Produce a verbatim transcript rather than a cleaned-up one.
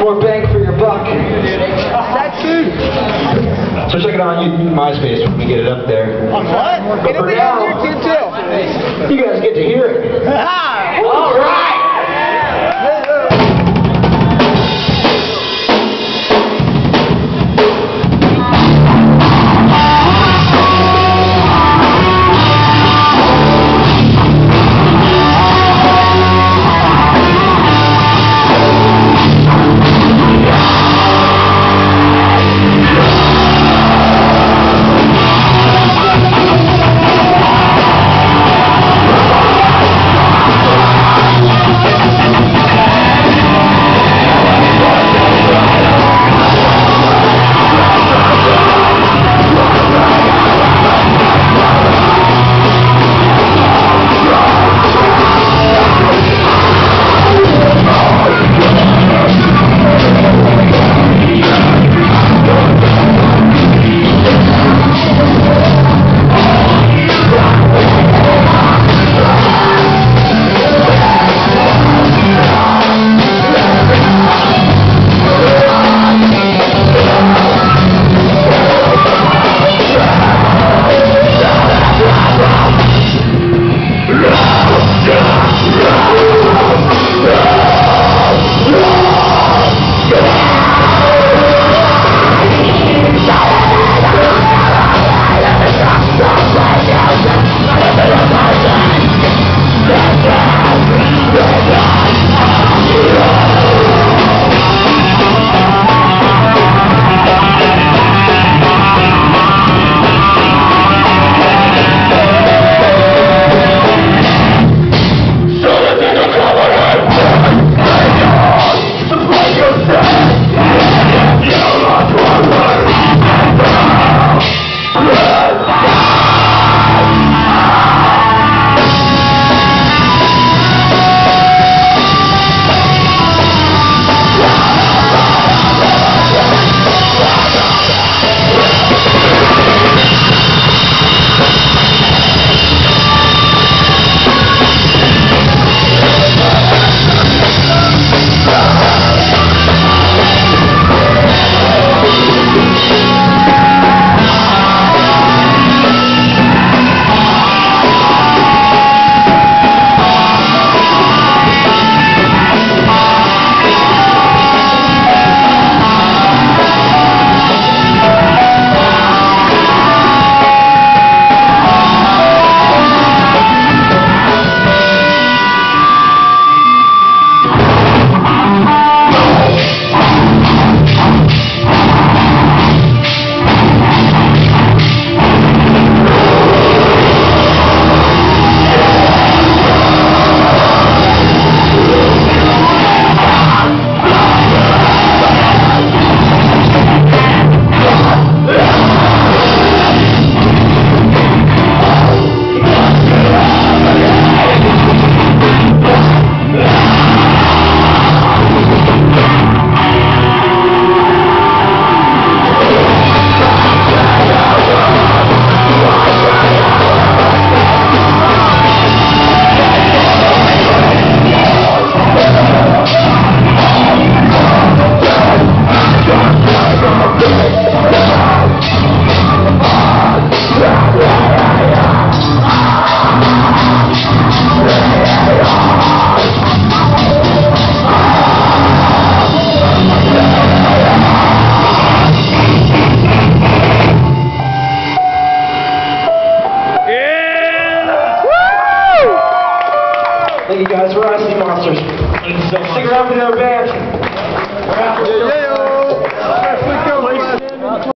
more bang for your buck. That's true. So check it out on YouTube, MySpace when we get it up there. On what? But for now, you guys get to hear it. All right. Thank you guys. We're Icy Monsters. Stick around for the other band. We're out. Yeah, yeah, yeah.